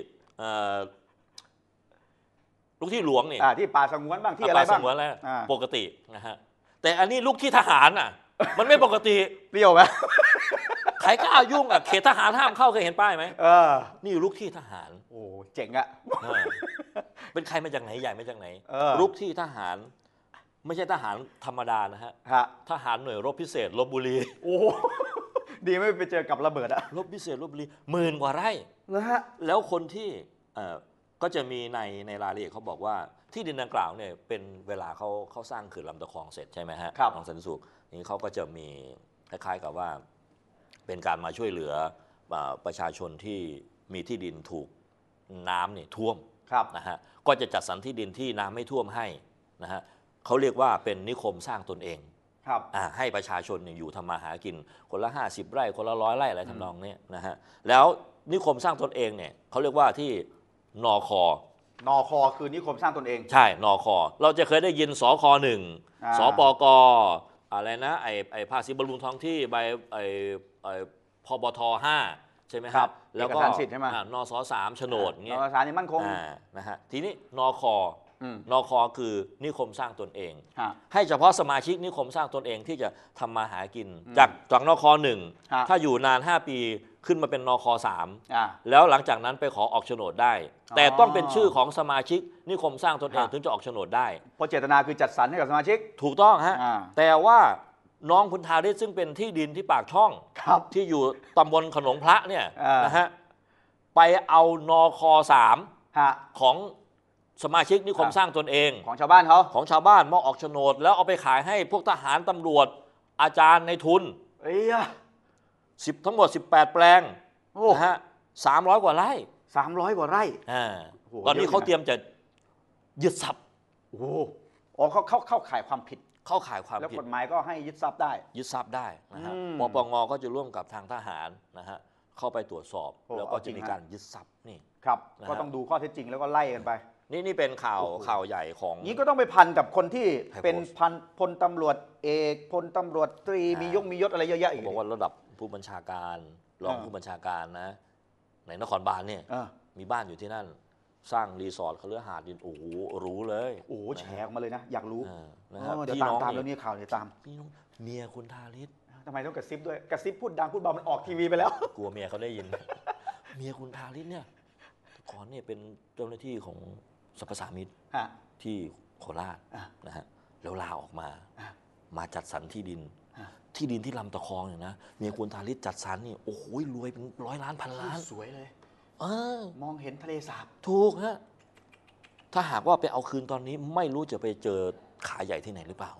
ที่หลวงนี่ที่ป่าสงวนบ้างที่อะไรบ้างป่าสงวนแล้วปกตินะฮะแต่อันนี้ลูกที่ทหารน่ะมันไม่ปกติเปรี้ยวไหมใครกล้ายุ่งเขตทหารห้ามเข้าเคยเห็นป้ายไหมนี่ลูกที่ทหารโอ้เจ๋งอะเป็นใครมาจากไหนใหญ่มาจากไหนลูกที่ทหารไม่ใช่ทหารธรรมดานะฮะทหารหน่วยรบพิเศษลพบุรีโอ้ดีไม่ไปเจอกับระเบิดอะรบพิเศษลพบุรี10,000 กว่าไร่แล้วคนที่ก็จะมีในรายละเอียดเขาบอกว่าที่ดินดังกล่าวเนี่ยเป็นเวลาเขาสร้างเขื่อนลำตะคองเสร็จใช่ไหมฮะของสันติสุขนี่เขาก็จะมีคล้ายๆกับว่าเป็นการมาช่วยเหลือประชาชนที่มีที่ดินถูกน้ำเนี่ยท่วมนะฮะก็จะจัดสรรที่ดินที่น้ำไม่ท่วมให้นะฮะเขาเรียกว่าเป็นนิคมสร้างตนเองให้ประชาชนอยู่ทำมาหากินคนละ50 ไร่คนละ100 ไร่อะไรทำนองนี้นะฮะแล้วนิคมสร้างตนเองเนี่ยเขาเรียกว่าที่นค. คือนิคมสร้างตนเองใช่นค.เราจะเคยได้ยินสค.1 สปก.อะไรนะไอ้ภาษีบำรุงท้องที่ใบพบท.5 ใช่ไหมครับแล้วก็นส.3 โฉนดเงี้ยนส.3นี่มั่นคงนะฮะทีนี้นค.คือนิคมสร้างตนเองให้เฉพาะสมาชิกนิคมสร้างตนเองที่จะทำมาหากินจากนค.1 ถ้าอยู่นาน5 ปีขึ้นมาเป็นนค.3 แล้วหลังจากนั้นไปขอออกโฉนดได้แต่ต้องเป็นชื่อของสมาชิกนิคมสร้างตนเองถึงจะออกโฉนดได้เพราะเจตนาคือจัดสรรให้กับสมาชิกถูกต้องฮะแต่ว่าน้องคุณทาริศซึ่งเป็นที่ดินที่ปากช่องที่อยู่ตำบลขนงพระเนี่ยนะฮะไปเอานค.3 ของสมาชิกนิคมสร้างตนเองของชาวบ้านเขาของชาวบ้านมาออกโฉนดแล้วเอาไปขายให้พวกทหารตำรวจอาจารย์ในทุนทั้งหมด18 แปลงนะฮะ300 กว่าไร่ 300 กว่าไร่ตอนนี้เขาเตรียมจะยึดทรัพย์โอ้โหอ๋อเขาเข้าข่ายความผิดเข้าข่ายความแล้วผิดกฎหมายก็ให้ยึดทรัพย์ได้ยึดทรัพย์ได้นะฮะปปงก็จะร่วมกับทางทหารนะฮะเข้าไปตรวจสอบแล้วก็จะมีการยึดทรัพย์นี่ครับก็ต้องดูข้อเท็จจริงแล้วก็ไล่กันไปนี่เป็นข่าวใหญ่ของนี้ก็ต้องไปพันกับคนที่เป็นพลตำรวจเอกพลตำรวจตรีมียศอะไรเยอะๆอีกบอกว่าระดับผู้บัญชาการรองผู้บัญชาการนะในนครบาลเนี่ยมีบ้านอยู่ที่นั่นสร้างรีสอร์ทคฤหาสน์โอ้โหรู้เลยโอ้โหแฉออกมาเลยนะอยากรู้นะครับเดี๋ยวตามเรื่องนี้ข่าวเดี๋ยวตามพี่น้องเมียคุณทาริศทำไมต้องกระซิบด้วยกระซิบพูดดังพูดเบามันออกทีวีไปแล้วกลัวเมียเขาได้ยินเมียคุณทาริศเนี่ยก่อนเนี่ยเป็นเจ้าหน้าที่ของสรรพสามิตที่โคราชนะฮะแล้วลาออกมาจัดสรรที่ดินที่ลำตะคองอย่างนะเมียคุณทาริศจัดสรรนี่โอ้โหรวยเป็น100 ล้านพันล้านสวยเลยมองเห็นทะเลสาบถูกฮะถ้าหากว่าไปเอาคืนตอนนี้ไม่รู้จะไปเจอขาใหญ่ที่ไหนหรือเปล่า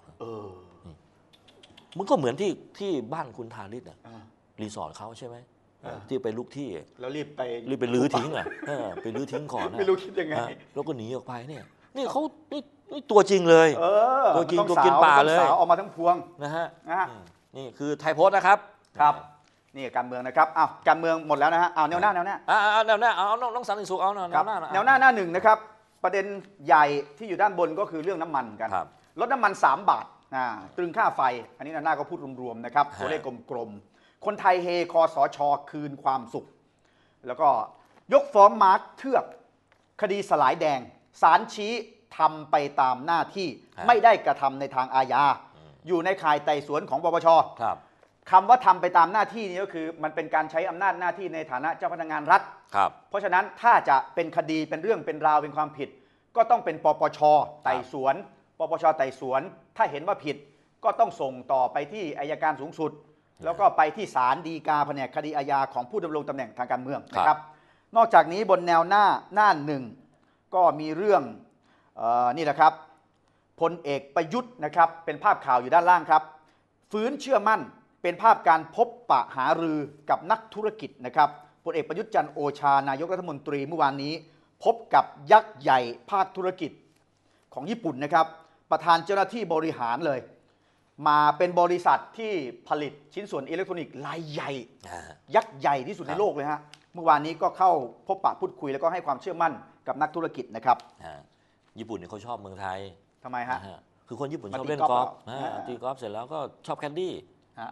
มันก็เหมือนที่บ้านคุณทาริศรีสอร์ทเขาใช่ไหมที่ไปลุกที่แล้วรีบไปลื้อทิ้งไปลื้อทิ้งก่อนไม่รู้คิดยังไงแล้วก็หนีออกไปเนี่ยนี่เขานี่ตัวจริงเลยตัวจริงตัวกินป่าเลยออกมาทั้งพวงนะฮะนี่คือไทยโพสต์นะครับครับนี่การเมืองนะครับอ้าวการเมืองหมดแล้วนะฮะเอาแนวหน้าเอาน้องสันติสุขเอาแนวหน้าหน้าหนึ่งนะครับประเด็นใหญ่ที่อยู่ด้านบนก็คือเรื่องน้ำมันกันลดน้ำมัน3 บาทตรึงค่าไฟอันนี้หน้าก็พูดรวมๆนะครับตัวเลขกลมๆคนไทยเฮคสช.คืนความสุขแล้วก็ยกฟ้องมาร์คเทือกคดีสลายแดงศาลชี้ทำไปตามหน้าที่ไม่ได้กระทำในทางอาญาอยู่ในข่ายไต่สวนของปปช.คำว่าทำไปตามหน้าที่นี้ก็คือมันเป็นการใช้อำนาจหน้าที่ในฐานะเจ้าพนักงานรัฐเพราะฉะนั้นถ้าจะเป็นคดีเป็นเรื่องเป็นราวเป็นความผิดก็ต้องเป็นปปช.ไต่สวนปปช.ไต่สวนถ้าเห็นว่าผิดก็ต้องส่งต่อไปที่อัยการสูงสุดแล้วก็ไปที่ศาลฎีกาแผนกคดีอาญาของผู้ดำรงตำแหน่งทางการเมืองนะครับนอกจากนี้บนแนวหน้าหนึ่งก็มีเรื่องนี่แหละครับพลเอกประยุทธ์นะครับเป็นภาพข่าวอยู่ด้านล่างครับฟื้นเชื่อมั่นเป็นภาพการพบปะหารือกับนักธุรกิจนะครับพลเอกประยุทธ์จันทร์โอชานายกรัฐมนตรีเมื่อวานนี้พบกับยักษ์ใหญ่ภาคธุรกิจของญี่ปุ่นนะครับประธานเจ้าหน้าที่บริหารเลยมาเป็นบริษัทที่ผลิตชิ้นส่วนอิเล็กทรอนิกส์รายใหญ่ยักษ์ใหญ่ที่สุดในโลกเลยฮะเมื่อวานนี้ก็เข้าพบปะพูดคุยแล้วก็ให้ความเชื่อมั่นกับนักธุรกิจนะครับญี่ปุ่นเนี่ยเขาชอบเมืองไทยทำไมฮะคือคนญี่ปุ่นชอบเล่นกอล์ฟตีกอล์ฟเสร็จแล้วก็ชอบแคดดี้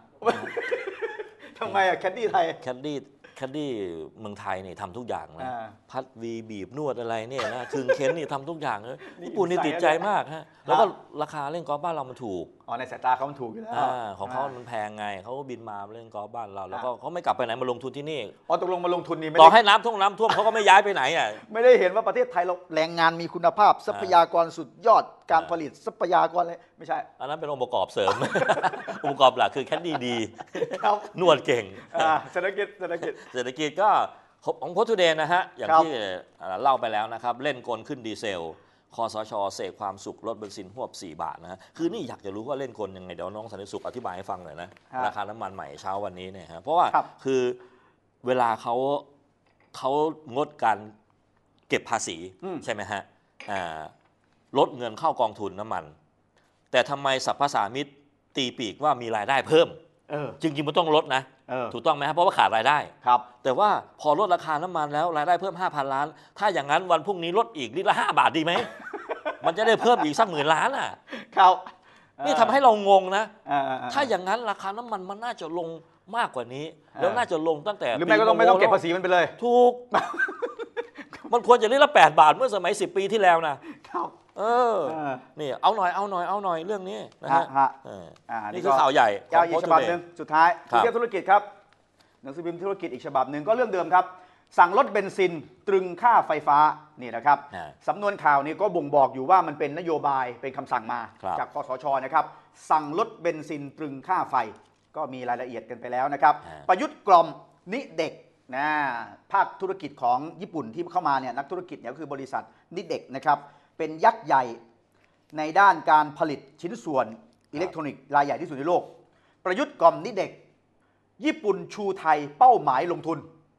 ทำไมอะแคดดี้ไทยแคดดี้เมืองไทยเนี่ยทำทุกอย่างนะพัดวีบีบนวดอะไรเนี่ยนะคึงเค้นนี่ทำทุกอย่างเลยญี่ปุ่นนี่ติดใจมากฮะแล้วก็ราคาเล่นกอล์ฟบ้านเรามันถูกในสายตาเขามันถูกอยู่แล้วของเขามันแพงไงเขาบินมาเล่นกอล์ฟบ้านเราแล้วก็เขาไม่กลับไปไหนมาลงทุนที่นี่ตกลงมาลงทุนนี่ต่อให้น้ำท่วมเขาก็ไม่ย้ายไปไหนอ่ะไม่ได้เห็นว่าประเทศไทยเราแรงงานมีคุณภาพทรัพยากรสุดยอดการผลิตทรัพยากรอะไรไม่ใช่อันนั้นเป็นองค์ประกอบเสริมองค์ประกอบหลักคือแคดดี้ดีนวดเก่งเศรษฐกิจก็ของโพสต์ทูเดย์นะฮะอย่างที่เล่าไปแล้วนะครับเล่นกลขึ้นดีเซลคสช.เสกความสุขลดเบนซินหวบ4 บาทนะฮะคือนี่อยากจะรู้ว่าเล่นกลยังไงเดี๋ยวน้องสันติสุขอธิบายให้ฟังหน่อยนะราคาน้ำมันใหม่เช้าวันนี้เนี่ยฮะเพราะว่าคือเวลาเขางดการเก็บภาษีใช่ไหมฮะลดเงินเข้ากองทุนน้ำมันแต่ทำไมสรรพสามิตตีปีกว่ามีรายได้เพิ่มจริงๆมันต้องลดนะถูกต้องไหมครับเพราะว่าขาดรายได้ครับแต่ว่าพอลดราคาน้ำมันแล้วรายได้เพิ่ม 5,000 ล้านถ้าอย่างนั้นวันพรุ่งนี้ลดอีกลิตรละ5 บาทดีไหม มันจะได้เพิ่มอีกสัก10,000 ล้านอ่ะครับนี่ทำให้เรางงนะถ้าอย่างนั้นราคาน้ำมันมันน่าจะลงมากกว่านี้แล้วน่าจะลงตั้งแต่หรือไม่ก็ไม่ต้องเก็บภาษีมันไปเลยถูก มันควรจะลิตรละ8 บาทเมื่อสมัย10 ปีที่แล้วนะครับนี่เอาหน่อยเรื่องนี้นะฮะนี่คือข่าวใหญ่ของอีกฉบับนึงสุดท้ายเรื่องธุรกิจครับหนังสือพิมพ์ธุรกิจอีกฉบับหนึ่งก็เรื่องเดิมครับสั่งลดเบนซินตรึงค่าไฟฟ้านี่นะครับสำนวนข่าวนี้ก็บ่งบอกอยู่ว่ามันเป็นนโยบายเป็นคำสั่งมาจากคสช.นะครับสั่งลดเบนซินตรึงค่าไฟก็มีรายละเอียดกันไปแล้วนะครับประยุทธ์กล่อมนิเด็กนะภาคธุรกิจของญี่ปุ่นที่เข้ามาเนี่ยนักธุรกิจเนี่ยก็คือบริษัทนิเด็กนะครับเป็นยักษ์ใหญ่ในด้านการผลิตชิ้นส่วนอิเล็กทรอนิกส์รายใหญ่ที่สุดในโลกประยุทธ์กล่อมนิเด็กญี่ปุ่นชูไทยเป้าหมายลงทุน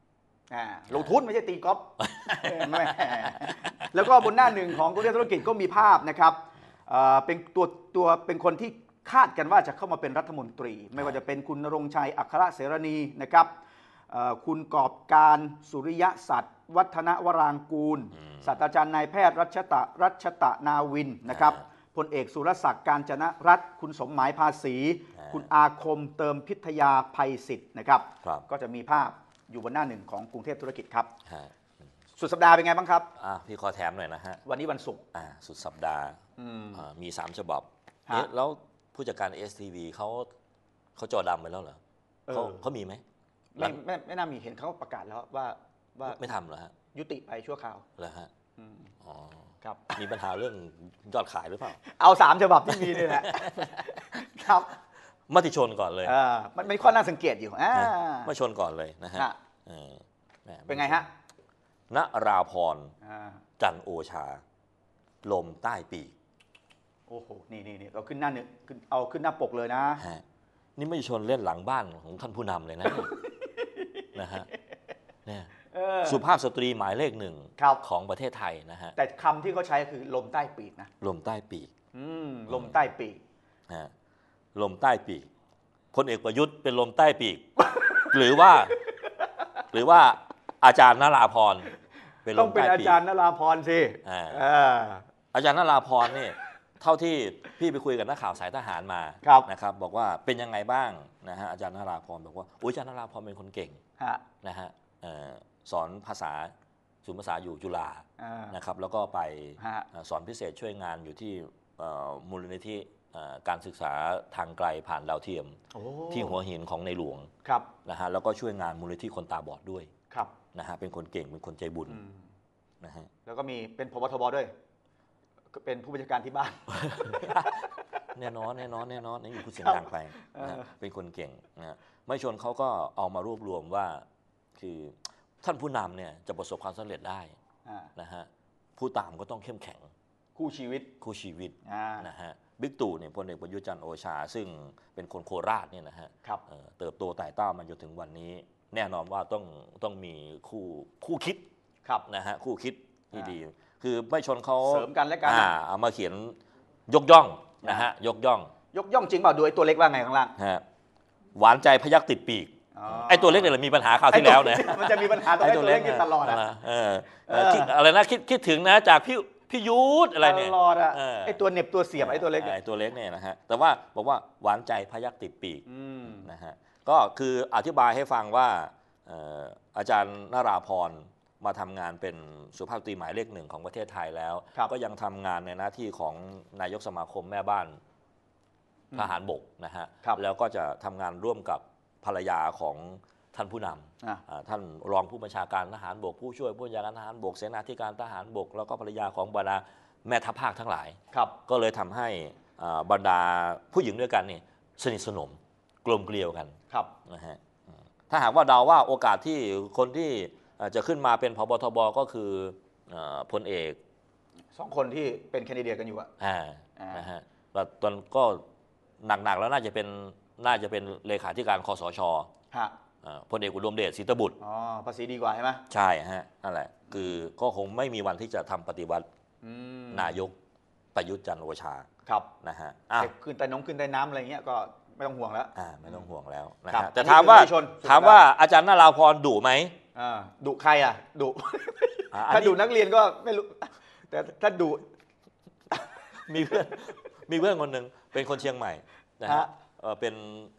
ลงทุนไม่ใช่ตีกอล์ฟแม่แล้วก็บนหน้าหนึ่งของกรุงเทพธุรกิจก็มีภาพนะครับเป็นตัวเป็นคนที่คาดกันว่าจะเข้ามาเป็นรัฐมนตรีไม่ว่าจะเป็นคุณณรงค์ชัยอัครเสรณีนะครับคุณกอบการสุริยะสัตว์วัฒนวรางกูลศาสตราจารย์นายแพทย์รัชตะนาวินนะครับพลเอกสุรศักดิ์การจนรัตน์คุณสมหมายภาษีคุณอาคมเติมพิทยาภัยศิษฐ์นะครับก็จะมีภาพอยู่บนหน้าหนึ่งของกรุงเทพธุรกิจครับสุดสัปดาห์เป็นไงบ้างครับพี่ขอแถมหน่อยนะฮะวันนี้วันศุกร์สุดสัปดาห์มี3 ฉบับแล้วผู้จัดการ STV เขาจอดำไปแล้วเหรอเขามีไหมไม่น่ามีเห็นเขาประกาศแล้วว่าไม่ทำเหรอฮะยุติไปชั่วคราวเหรอฮะครับมีปัญหาเรื่องยอดขายหรือเปล่าเอา3 ฉบับที่มีนี่แหละครับมติชนก่อนเลยมันเป็นข้อน่าสังเกตอยู่มาชนก่อนเลยนะฮะเป็นไงฮะณราพรจันโอชาลมใต้ปีกโอ้โหนี่เราขึ้นหน้าหนึ่งเอาขึ้นหน้าปกเลยนะนี่ไม่ชนเล่นหลังบ้านของท่านผู้นำเลยนะนะฮะเนี่ยสุภาพสตรีหมายเลข1ของประเทศไทยนะฮะแต่คำที่เขาใช้คือลมใต้ปีกนะลมใต้ปีกลมใต้ปีกลมใต้ปีกพลเอกประยุทธ์เป็นลมใต้ปีกหรือว่าอาจารย์นราพรเป็นลมใต้ปีกต้องเป็นอาจารย์นราพรสิอาจารย์นราพรนี่เท่าที่พี่ไปคุยกับนักข่าวสายทหารมานะครับบอกว่าเป็นยังไงบ้างนะฮะอาจารย์นราพรบอกว่าอาจารย์นราพรเป็นคนเก่งนะฮะสอนภาษาศูนย์ภาษาอยู่จุฬานะครับแล้วก็ไปสอนพิเศษช่วยงานอยู่ที่มูลนิธิการศึกษาทางไกลผ่านดาวเทียมที่หัวหินของในหลวงนะฮะแล้วก็ช่วยงานมูลนิธิคนตาบอดด้วยนะฮะเป็นคนเก่งเป็นคนใจบุญนะฮะแล้วก็มีเป็นพบทบด้วยเป็นผู้บัญชาการที่บ้านแน่นอนนี่อยู่ผู้เสียงดังไปเป็นคนเก่งนะไม่ชนเขาก็เอามารวบรวมว่าคือท่านผู้นำเนี่ยจะประสบความสำเร็จได้นะฮะผู้ตามก็ต้องเข้มแข็งคู่ชีวิตนะฮะบิ๊กตู่เนี่ยพลเอกประยุทธ์จันทร์โอชาซึ่งเป็นคนโคราชเนี่ยนะฮะเติบโตไต่เต้ามาจนถึงวันนี้แน่นอนว่าต้องมีคู่คิดนะฮะคู่คิดที่ดีคือไม่ชนเขาเสริมกันและกันเอามาเขียนยกย่องนะฮะยกย่องจริงเปล่าดูไอ้ตัวเล็กว่าไงข้างล่างหวานใจพยัคฆ์ติดปีกไอ้ตัวเล็กเนี่ยมีปัญหาคราวที่แล้วนะมันจะมีปัญหาตัวเล็กตลอดอะไรนะคิดถึงนะจากพี่ยุทธอะไรเนี่ยตลอดไอ้ตัวเน็บตัวเสียบไอ้ตัวเล็กเนี่ยนะฮะแต่ว่าบอกว่าหวานใจพยัคฆ์ติดปีกนะฮะก็คืออธิบายให้ฟังว่าอาจารย์นราพรมาทำงานเป็นสุภาพสตรีหมายเลข1ของประเทศไทยแล้วก็ยังทำงานในหน้าที่ของนายกสมาคมแม่บ้านทหารบกนะฮะแล้วก็จะทำงานร่วมกับภรรยาของท่านผู้นำท่านรองผู้บัญชาการทหารบกผู้ช่วยผู้บัญชาการทหารบกเสนาธิการทหารบกแล้วก็ภรรยาของบรรดาแม่ทัพภาคทั้งหลายก็เลยทำให้บรรดาผู้หญิงด้วยกันนี่สนิทสนมกลมเกลียวกันนะฮะถ้าหากว่าเดาว่าโอกาสที่คนที่จะขึ้นมาเป็นผบทบก็คือพลเอก 2 คนที่เป็นแคนดิเดตกันอยู่นะฮะแล้วตอนก็หนักๆแล้วน่าจะเป็นเลขาธิการคสช.พลเอกอุดมเดชศรีตบุตรภาษีดีกว่าใช่ไหมใช่ฮะนั่นแหละคือก็คงไม่มีวันที่จะทำปฏิวัตินายกประยุทธ์จันทร์โอชานะฮะขึ้นใต้น้ำอะไรเงี้ยก็ไม่ต้องห่วงแล้วไม่ต้องห่วงแล้วนะฮะแต่ถามว่าอาจารย์นราพรดุไหมดุใครดุถ้าดุนักเรียนก็ไม่รู้แต่ถ้าดุมีเพื่อนคนหนึ่งเป็นคนเชียงใหม่นะฮะเป็น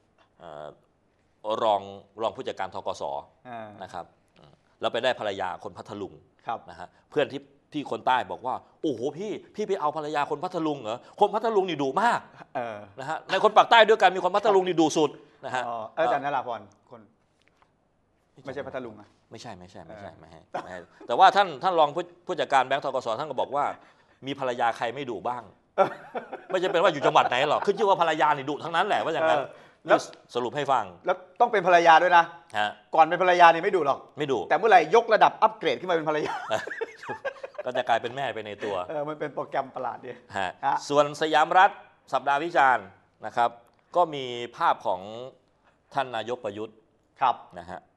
รองผู้จัดการธกสนะครับแล้วไปได้ภรรยาคนพัทลุงนะฮะเพื่อนที่คนใต้บอกว่าโอ้โหพี่ไปเอาภรรยาคนพัทลุงเหรอคนพัทลุงนี่ดุมากนะฮะในคนปากใต้ด้วยกันมีคนพัทลุงนี่ดุสุดนะฮะอาจารย์นราพรคนไม่ใช่พัทลุงไม่ใช่แต่ว่าท่านรองผู้จัดการแบงก์ธกสท่านก็บอกว่ามีภรรยาใครไม่ดุบ้างไม่จำเป็นว่าอยู่จังหวัดไหนหรอกขึ้นชื่อว่าภรรยานี่ดุทั้งนั้นแหละว่าอย่างนั้นแล้วสรุปให้ฟังแล้วต้องเป็นภรรยาด้วยนะก่อนเป็นภรรยานี่ไม่ดุหรอกไม่ดุแต่เมื่อไหร่ยกระดับอัปเกรดขึ้นมาเป็นภรรยาก็จะกลายเป็นแม่ไปในตัวมันเป็นโปรแกรมประหลาดดีส่วนสยามรัฐสัปดาห์วิจารณ์นะครับก็มีภาพของท่านนายกประยุทธ์นะฮะ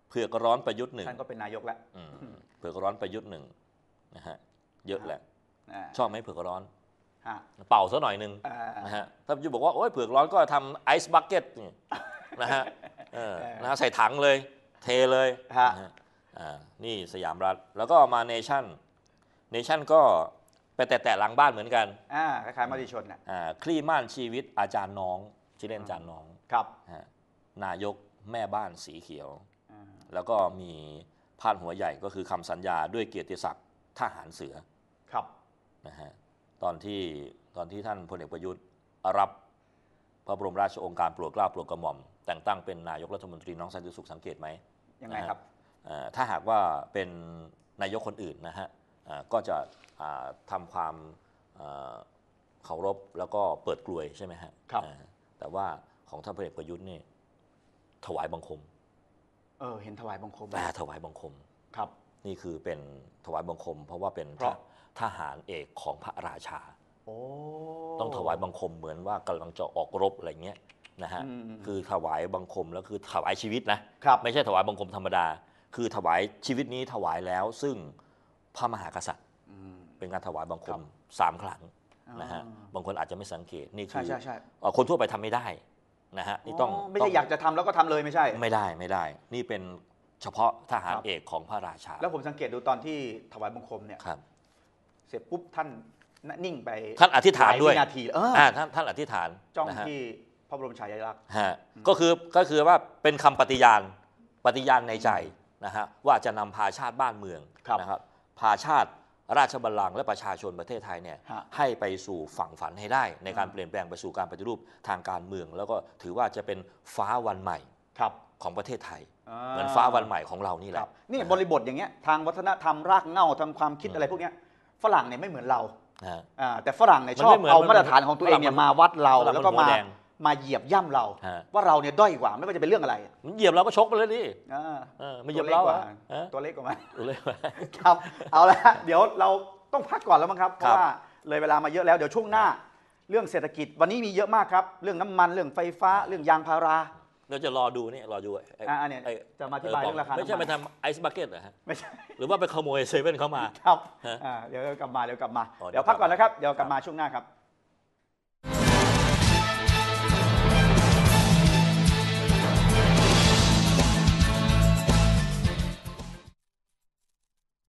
เผือกร้อนประยุทธ์หนึ่งท่านก็เป็นนายกแล้วเผือกร้อนประยุทธ์หนึ่งนะฮะเยอะแหละชอบไหมเผือกร้อนเป่าซะหน่อยหนึ่งนะฮะถ้าจะบอกว่าโอ้ยเผือกร้อนก็ทำไอซ์บักเก็ตนี่นะฮะใส่ถังเลยเทเลยนี่สยามรัฐแล้วก็มาเนชั่นก็ไปแตะหลังบ้านเหมือนกันคล้ายๆมติชนคลี่ม่านชีวิตอาจารย์น้องชื่อเล่นอาจารย์น้องครับนายกแม่บ้านสีเขียวแล้วก็มีพาดหัวใหญ่ก็คือคำสัญญาด้วยเกียรติศักดิ์ทหารเสือครับนะฮะตอนที่ท่านพลเอกประยุทธ์รับพระบรมราชโองการโปรดเกล้าโปรดกระหม่อมแต่งตั้งเป็นนายกรัฐมนตรีน้องสันติสุขสังเกตไหมยังไงครับถ้าหากว่าเป็นนายกคนอื่นนะฮะก็จะทำความเคารพแล้วก็เปิดกลวยใช่ไหมฮะแต่ว่าของท่านพลเอกประยุทธ์นี่ถวายบังคมเห็นถวายบังคมถวายบังคมครับนี่คือเป็นถวายบังคมเพราะว่าเป็นทหารเอกของพระราชาต้องถวายบังคมเหมือนว่ากำลังจะออกรบอะไรเงี้ยนะฮะคือถวายบังคมแล้วคือถวายชีวิตนะไม่ใช่ถวายบังคมธรรมดาคือถวายชีวิตนี้ถวายแล้วซึ่งพระมหากษัตริย์เป็นการถวายบังคม3 ครั้งนะฮะบางคนอาจจะไม่สังเกตนี่คือคนทั่วไปทำไม่ได้นะฮะนี่ต้องไม่ใช่อยากจะทำแล้วก็ทำเลยไม่ใช่ไม่ได้นี่เป็นเฉพาะทหารเอกของพระราชาแล้วผมสังเกตดูตอนที่ถวายบังคมเนี่ยเสร็จปุ๊บท่านนิ่งไปท่านอธิษฐานด้วยนาทีท่านอธิษฐานจ้องที่พระบรมฉายาลักษณ์ก็คือว่าเป็นคำปฏิญาณในใจนะฮะว่าจะนำพาชาติบ้านเมืองนะครับพาชาติราชบัลลังก์และประชาชนประเทศไทยเนี่ยให้ไปสู่ฝั่งฝันให้ได้ในการเปลี่ยนแปลงไปสู่การปฏิรูปทางการเมืองแล้วก็ถือว่าจะเป็นฟ้าวันใหม่ของประเทศไทยเหมือนฟ้าวันใหม่ของเรานี่แหละนี่บริบทอย่างเงี้ยทางวัฒนธรรมรากเหง้าทางความคิดอะไรพวกเนี้ยฝรั่งเนี่ยไม่เหมือนเราแต่ฝรั่งเนี่ยชอบเอามาตรฐานของตัวเองเนี่ยมาวัดเราแล้วก็มาเหยียบย่ำเราว่าเราเนี่ยด้อยกว่าไม่ว่าจะเป็นเรื่องอะไรเหยียบเราก็ชกไปเลยดิไม่เหยียบเราตัวเล็กกว่ามั้ยครับเอาละเดี๋ยวเราต้องพักก่อนแล้วมั้งครับเพราะว่าเลยเวลามาเยอะแล้วเดี๋ยวช่วงหน้าเรื่องเศรษฐกิจวันนี้มีเยอะมากครับเรื่องน้ำมันเรื่องไฟฟ้าเรื่องยางพาราเราจะรอดูเนี่ยเนี่ยจะมาอธิบายเรื่องราคาไม่ใช่ไปทำไอซ์บักเก็ตเหรอฮะไม่ใช่หรือว่าไปขโมยเซเว่นเข้ามาครับเดี๋ยวกลับมาเดี๋ยวพักก่อนนะครับเดี๋ยวกลับมาช่วงหน้าครับ